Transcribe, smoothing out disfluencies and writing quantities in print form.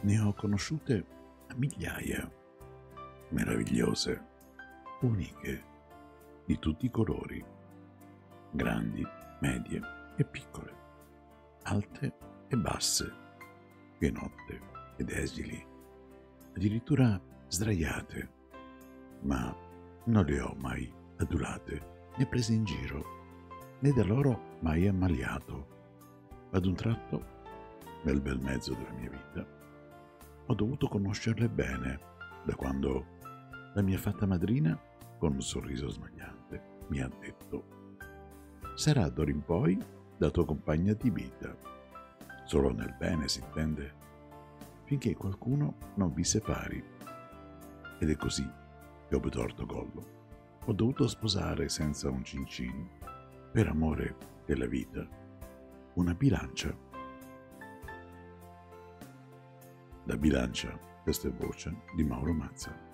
Ne ho conosciute a migliaia, meravigliose, uniche, di tutti i colori, grandi, medie e piccole, alte e basse, pienotte ed esili, addirittura sdraiate, ma non le ho mai adulate né prese in giro, né da loro mai ammaliato. Ad un tratto, nel bel mezzo della mia vita, ho dovuto conoscerle bene, da quando la mia fatta madrina, con un sorriso smagliante, mi ha detto: «Sarà d'ora in poi la tua compagna di vita, solo nel bene si intende, finché qualcuno non vi separi». Ed è così che ho torto collo. Ho dovuto sposare senza un cincin, per amore della vita, una bilancia. La bilancia, questa è voce di Mauro Mazza.